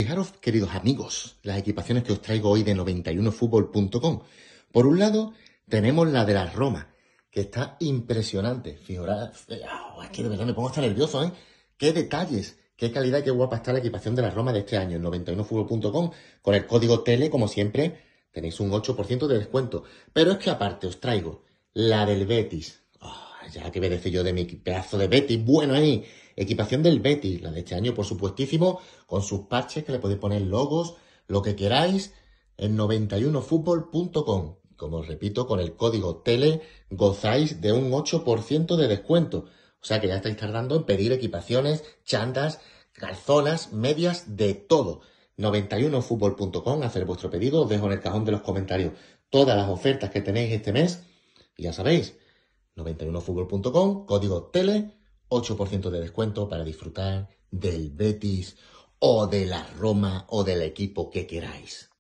Fijaros, queridos amigos, las equipaciones que os traigo hoy de 91fútbol.com. Por un lado, tenemos la de la Roma, que está impresionante. Fijaros, es que de verdad me pongo hasta nervioso, ¿eh? ¡Qué detalles! ¡Qué calidad, qué guapa está la equipación de la Roma de este año en 91fútbol.com! Con el código TELE, como siempre, tenéis un 8% de descuento. Pero es que aparte os traigo la del Betis. Ya que me decía yo de mi pedazo de Betis. Bueno, ahí, equipación del Betis. La de este año, por supuestísimo, con sus parches que le podéis poner logos, lo que queráis, en 91fútbol.com. Como os repito, con el código TELE gozáis de un 8% de descuento. O sea que ya estáis tardando en pedir equipaciones, chandas, calzonas, medias, de todo. 91fútbol.com, hacer vuestro pedido. Os dejo en el cajón de los comentarios todas las ofertas que tenéis este mes. Y ya sabéis, 91fútbol.com, código TELE, 8% de descuento para disfrutar del Betis o de la Roma o del equipo que queráis.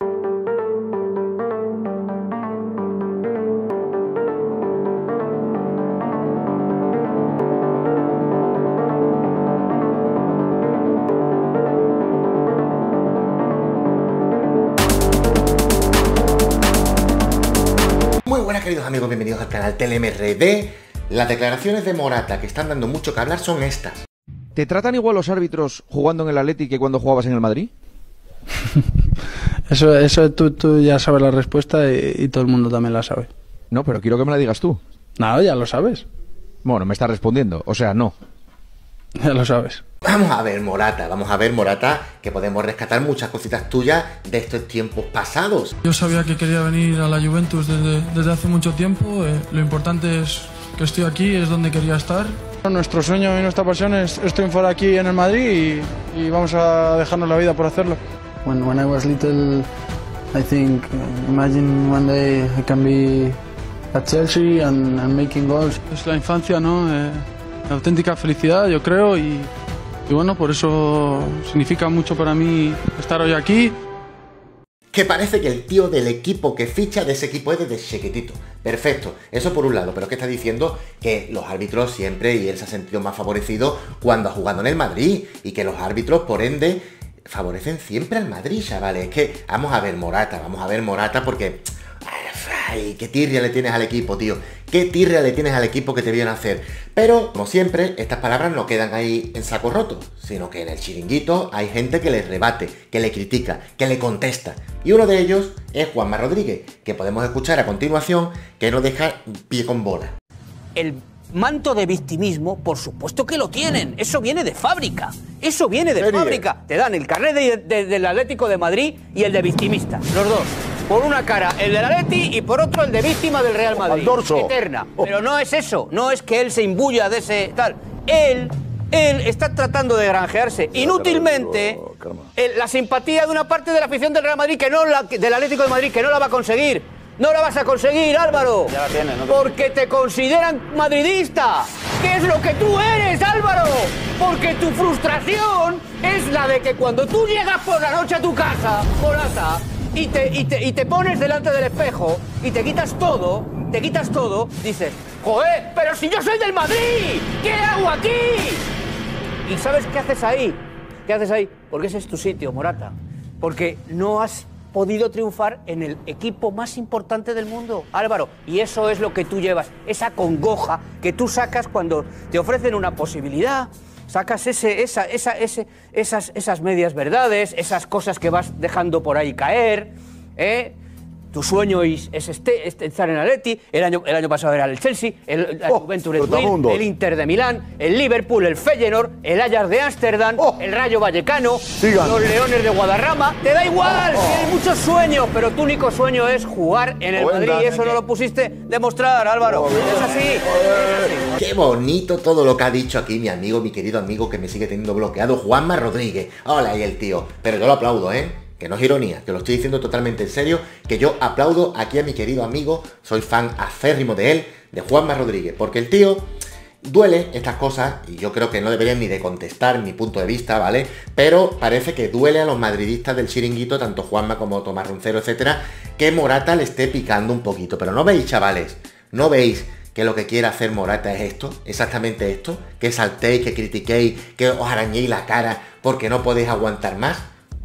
Muy buenas, queridos amigos, bienvenidos al canal TeleMRD. Las declaraciones de Morata que están dando mucho que hablar son estas. ¿Te tratan igual los árbitros jugando en el Atleti que cuando jugabas en el Madrid? Eso tú ya sabes la respuesta y todo el mundo también la sabe. No, pero quiero que me la digas tú. No, ya lo sabes. Bueno, me estás respondiendo, o sea, no. Ya lo sabes. Vamos a ver, Morata, que podemos rescatar muchas cositas tuyas de estos tiempos pasados. Yo sabía que quería venir a la Juventus desde hace mucho tiempo. Lo importante es que estoy aquí, es donde quería estar. Nuestro sueño y nuestra pasión es triunfar aquí en el Madrid y vamos a dejarnos la vida por hacerlo. When I was little, I think, imagine one day I can be at Chelsea and making goals. Es la infancia, ¿no? La auténtica felicidad, yo creo, y bueno, por eso significa mucho para mí estar hoy aquí. Que parece que el tío del equipo que ficha de ese equipo es desde chiquitito. Perfecto, eso por un lado, pero es que está diciendo que los árbitros siempre, y él se ha sentido más favorecido cuando ha jugado en el Madrid, y que los árbitros, por ende, favorecen siempre al Madrid, chavales. Es que vamos a ver Morata, porque... Ay, qué tirria le tienes al equipo, tío. Qué tirria le tienes al equipo que te viene a hacer. Pero, como siempre, estas palabras no quedan ahí en saco roto, sino que en el chiringuito hay gente que le rebate, que le critica, que le contesta. Y uno de ellos es Juanma Rodríguez, que podemos escuchar a continuación, que no deja pie con bola. El manto de victimismo, por supuesto que lo tienen. Eso viene de fábrica. Eso viene de fábrica. Te dan el carnet del Atlético de Madrid y el de victimista. Los dos. Por una cara el del Atleti y por otro el de víctima del Real Madrid. Eterna. Pero no es eso. No es que él se imbuya de ese tal. Él está tratando de granjearse inútilmente la simpatía de una parte de la afición del Real Madrid del Atlético de Madrid que no la va a conseguir. No la vas a conseguir, Álvaro. Ya la tienes, ¿no? Porque te consideran madridista. ¿Qué es lo que tú eres, Álvaro? Porque tu frustración es la de que cuando tú llegas por la noche a tu casa, Morata, y te pones delante del espejo y te quitas todo, dices, ¡joder, pero si yo soy del Madrid! ¿Qué hago aquí? ¿Y sabes qué haces ahí? Porque ese es tu sitio, Morata. Porque no has podido triunfar en el equipo más importante del mundo, Álvaro. Y eso es lo que tú llevas, esa congoja que tú sacas cuando te ofrecen una posibilidad. Sacas esas medias verdades, esas cosas que vas dejando por ahí caer, ¿eh? Tu sueño es estar en el Atleti, el año pasado era el Chelsea, el Juventus de Turín, el Inter de Milán, el Liverpool, el Feyenoord, el Ajax de Ámsterdam, el Rayo Vallecano, los Leones de Guadarrama. Te da igual, tienes muchos sueños, pero tu único sueño es jugar en el Madrid y eso no lo pusiste demostrar, Álvaro. Es así. Qué bonito todo lo que ha dicho aquí mi amigo, mi querido amigo que me sigue teniendo bloqueado, Juanma Rodríguez. Hola ahí el tío, pero yo lo aplaudo, que no es ironía, que lo estoy diciendo totalmente en serio, que yo aplaudo aquí a mi querido amigo, soy fan aférrimo de él, de Juanma Rodríguez, porque el tío duele estas cosas, y yo creo que no deberían ni de contestar mi punto de vista, ¿vale? Pero parece que duele a los madridistas del chiringuito, tanto Juanma como Tomás Roncero, etcétera, que Morata le esté picando un poquito, pero no veis, chavales, no veis que lo que quiere hacer Morata es esto, exactamente esto, que saltéis, que critiquéis, que os arañéis la cara porque no podéis aguantar más.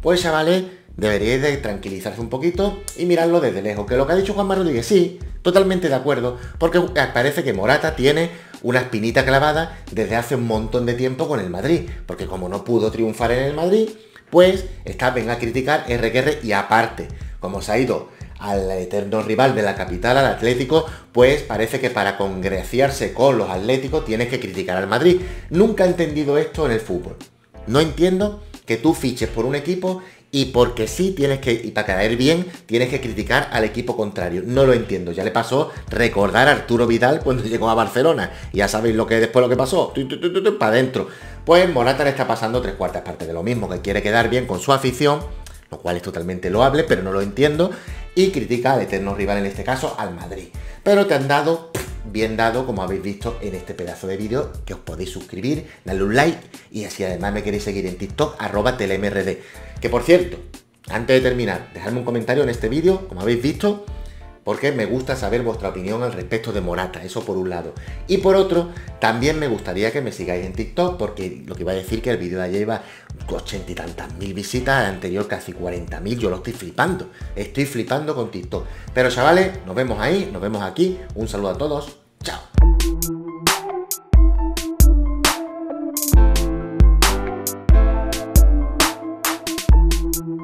pues chavales, deberíais de tranquilizarse un poquito y mirarlo desde lejos. Que lo que ha dicho Juanma Rodríguez, sí, totalmente de acuerdo, porque parece que Morata tiene una espinita clavada desde hace un montón de tiempo con el Madrid, porque como no pudo triunfar en el Madrid, pues venga a criticar RQR, y aparte, como se ha ido al eterno rival de la capital, al Atlético, pues parece que para congraciarse con los atléticos tienes que criticar al Madrid. Nunca he entendido esto en el fútbol. No entiendo que tú fiches por un equipo y porque sí tienes que, y para caer bien, tienes que criticar al equipo contrario. No lo entiendo. Ya le pasó recordar a Arturo Vidal cuando llegó a Barcelona. Ya sabéis después lo que pasó. Para adentro. Pues Morata le está pasando 3/4 partes de lo mismo, que quiere quedar bien con su afición, lo cual es totalmente loable, pero no lo entiendo, y critica al eterno rival, en este caso al Madrid. Pero te han dado, bien dado, como habéis visto en este pedazo de vídeo, que os podéis suscribir, darle un like, y si además me queréis seguir en TikTok, @telemrd. Que por cierto, antes de terminar, dejadme un comentario en este vídeo, como habéis visto, porque me gusta saber vuestra opinión al respecto de Morata, eso por un lado. Y por otro, también me gustaría que me sigáis en TikTok, porque lo que iba a decir que el vídeo de ayer iba 80 y tantas mil visitas, el anterior casi 40.000, yo lo estoy flipando con TikTok. Pero chavales, nos vemos ahí, nos vemos aquí, un saludo a todos, chao.